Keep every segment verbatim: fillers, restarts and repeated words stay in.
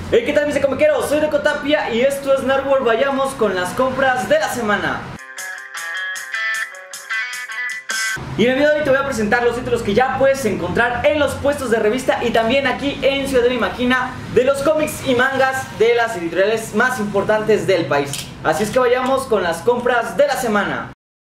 Hey, ¿qué tal mis comiqueros? Soy Deco Tapia y esto es Nerdworld. Vayamos con las compras de la semana. Y en el video de hoy te voy a presentar los títulos que ya puedes encontrar en los puestos de revista y también aquí en Ciudadela Imagina, de los cómics y mangas de las editoriales más importantes del país. Así es que vayamos con las compras de la semana.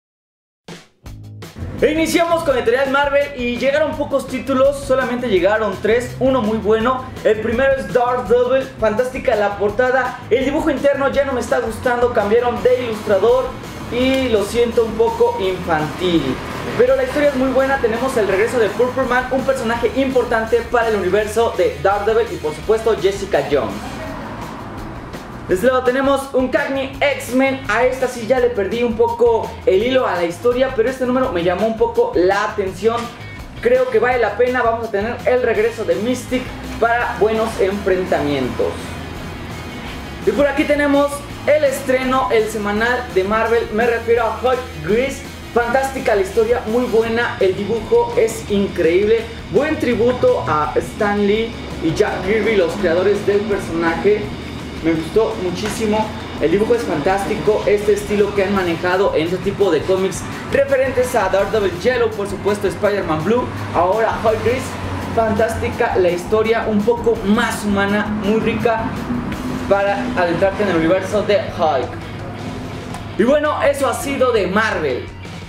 E iniciamos con Editorial Marvel y llegaron pocos títulos, solamente llegaron tres, uno muy bueno. El primero es Daredevil, fantástica la portada, el dibujo interno ya no me está gustando, cambiaron de ilustrador y lo siento un poco infantil. Pero la historia es muy buena, tenemos el regreso de Purple Man, un personaje importante para el universo de Daredevil y por supuesto Jessica Jones. De este lado tenemos un Cagney X-Men. A esta sí ya le perdí un poco el hilo a la historia, pero este número me llamó un poco la atención. Creo que vale la pena. Vamos a tener el regreso de Mystic para buenos enfrentamientos. Y por aquí tenemos el estreno, el semanal de Marvel. Me refiero a Hulk Gris. Fantástica la historia, muy buena. El dibujo es increíble. Buen tributo a Stan Lee y Jack Kirby, los creadores del personaje. Me gustó muchísimo, el dibujo es fantástico, este estilo que han manejado en este tipo de cómics referentes a Daredevil Yellow, por supuesto Spider-Man Blue, ahora Hulk Gris. Fantástica la historia, un poco más humana, muy rica para adentrarte en el universo de Hulk. Y bueno, eso ha sido de Marvel.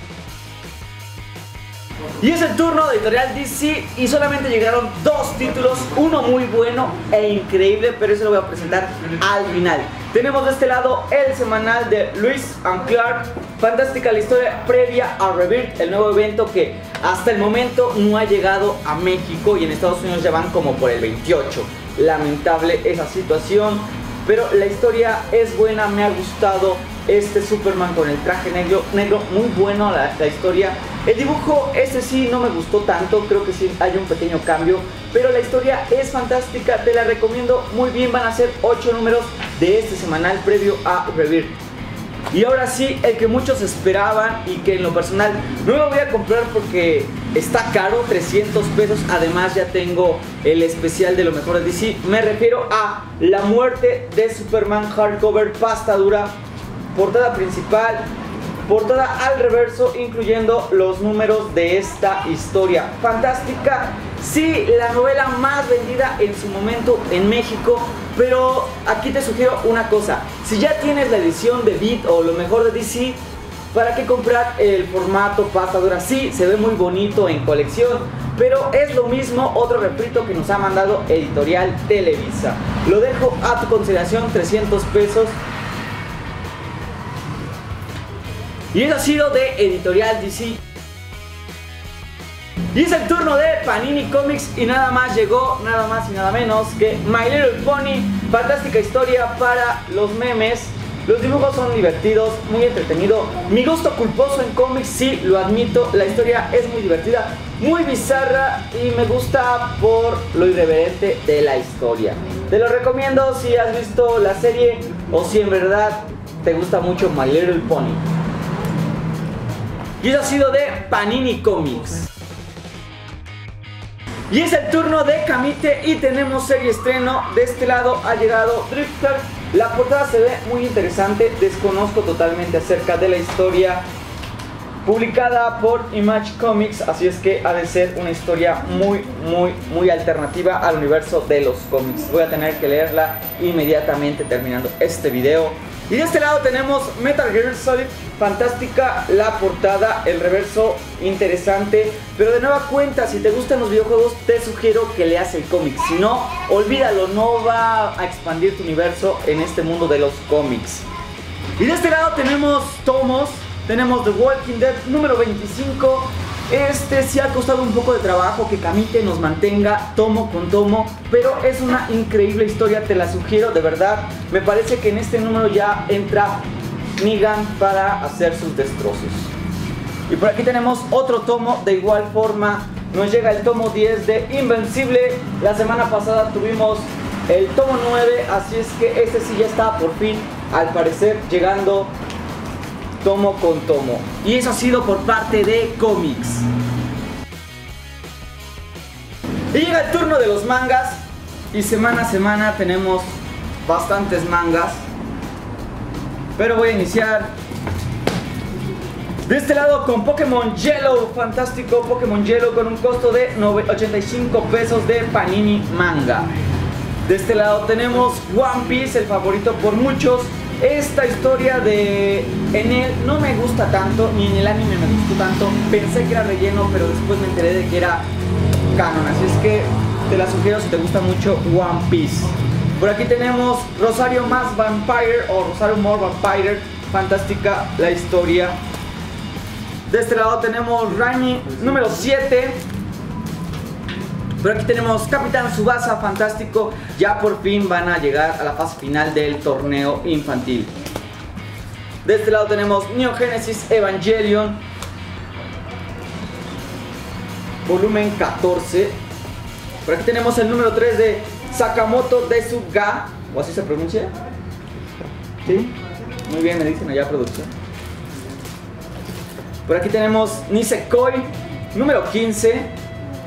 Y es el turno de Editorial D C y solamente llegaron dos títulos, uno muy bueno e increíble, pero eso lo voy a presentar al final. Tenemos de este lado el semanal de Lewis and Clark, fantástica la historia previa a Rebirth, el nuevo evento que hasta el momento no ha llegado a México y en Estados Unidos ya van como por el veintiocho. Lamentable esa situación, pero la historia es buena, me ha gustado. Este Superman con el traje negro, negro muy bueno la, la historia. El dibujo, este sí no me gustó tanto, creo que sí hay un pequeño cambio, pero la historia es fantástica, te la recomiendo muy bien. Van a ser ocho números de este semanal previo a Rebirth. Y ahora sí, el que muchos esperaban y que en lo personal no lo voy a comprar porque está caro, trescientos pesos. Además ya tengo el especial de lo mejor de D C. Me refiero a La muerte de Superman hardcover, pasta dura. Portada principal, portada al reverso, incluyendo los números de esta historia. Fantástica, sí, la novela más vendida en su momento en México. Pero aquí te sugiero una cosa: si ya tienes la edición de Beat o lo mejor de D C, ¿para qué comprar el formato pasta dura? Sí, se ve muy bonito en colección, pero es lo mismo, otro refrito que nos ha mandado Editorial Televisa. Lo dejo a tu consideración, trescientos pesos. Y eso ha sido de Editorial D C. Y es el turno de Panini Comics y nada más llegó, nada más y nada menos que My Little Pony. Fantástica historia para los memes. Los dibujos son divertidos, muy entretenido. Mi gusto culposo en cómics, sí, lo admito. La historia es muy divertida, muy bizarra y me gusta por lo irreverente de la historia. Te lo recomiendo si has visto la serie o si en verdad te gusta mucho My Little Pony. Y eso ha sido de Panini Comics. Y es el turno de Camite y tenemos serie estreno. De este lado ha llegado Drifter. La portada se ve muy interesante. Desconozco totalmente acerca de la historia publicada por Image Comics, así es que ha de ser una historia muy, muy, muy alternativa al universo de los cómics. Voy a tener que leerla inmediatamente terminando este video. Y de este lado tenemos Metal Gear Solid. Fantástica la portada, el reverso interesante. Pero de nueva cuenta, si te gustan los videojuegos, te sugiero que leas el cómic. Si no, olvídalo, no va a expandir tu universo en este mundo de los cómics. Y de este lado tenemos tomos. Tenemos The Walking Dead número veinticinco. Este sí ha costado un poco de trabajo que Camite nos mantenga tomo con tomo, pero es una increíble historia, te la sugiero de verdad. Me parece que en este número ya entra Negan para hacer sus destrozos. Y por aquí tenemos otro tomo, de igual forma nos llega el tomo diez de Invencible. La semana pasada tuvimos el tomo nueve, así es que este sí ya está por fin, al parecer, llegando tomo con tomo. Y eso ha sido por parte de cómics. Y llega el turno de los mangas. Y semana a semana tenemos bastantes mangas. Pero voy a iniciar de este lado con Pokémon Yellow. Fantástico Pokémon Yellow con un costo de ochenta y cinco pesos de Panini Manga. De este lado tenemos One Piece, el favorito por muchos. Esta historia de Enel no me gusta tanto, ni en el anime me gustó tanto. Pensé que era relleno, pero después me enteré de que era canon. Así es que te la sugiero si te gusta mucho One Piece. Por aquí tenemos Rosario más Vampire o Rosario More Vampire. Fantástica la historia. De este lado tenemos Rainy número siete. Por aquí tenemos Capitán Tsubasa, fantástico. Ya por fin van a llegar a la fase final del torneo infantil. De este lado tenemos Neo Genesis Evangelion, volumen catorce. Por aquí tenemos el número tres de Sakamoto Desuga, o así se pronuncia. ¿Sí? Muy bien, me dicen allá producción. Por aquí tenemos Nisekoi, número quince.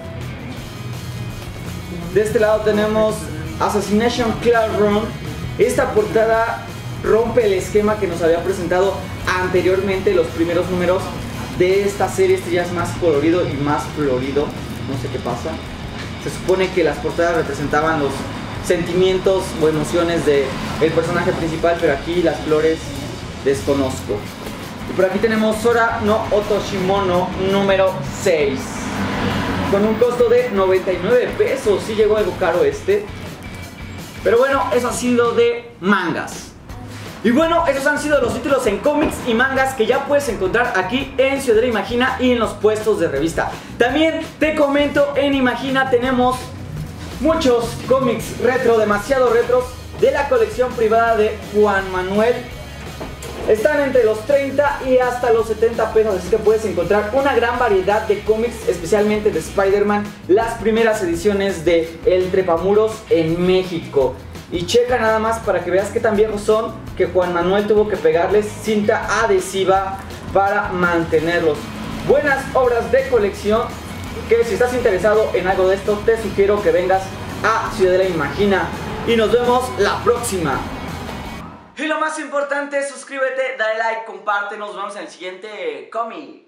De este lado tenemos Assassination Classroom. Esta portada rompe el esquema que nos había presentado anteriormente, los primeros números de esta serie. Este ya es más colorido y más florido. No sé qué pasa. Se supone que las portadas representaban los sentimientos o emociones del personaje principal, pero aquí las flores desconozco. Y por aquí tenemos Sora no Otoshimono número seis. Con un costo de noventa y nueve pesos. Sí llegó algo caro este. Pero bueno, eso ha sido de mangas. Y bueno, esos han sido los títulos en cómics y mangas que ya puedes encontrar aquí en Ciudadela Imagina y en los puestos de revista. También te comento, en Imagina tenemos muchos cómics retro, demasiado retros, de la colección privada de Juan Manuel. Están entre los treinta y hasta los setenta pesos, así que puedes encontrar una gran variedad de cómics, especialmente de Spider-Man, las primeras ediciones de El Trepamuros en México. Y checa nada más para que veas qué tan viejos son, que Juan Manuel tuvo que pegarles cinta adhesiva para mantenerlos. Buenas obras de colección, que si estás interesado en algo de esto, te sugiero que vengas a Ciudadela Imagina. Y nos vemos la próxima. Y lo más importante, suscríbete, dale like, comparte, nos vemos en el siguiente cómic.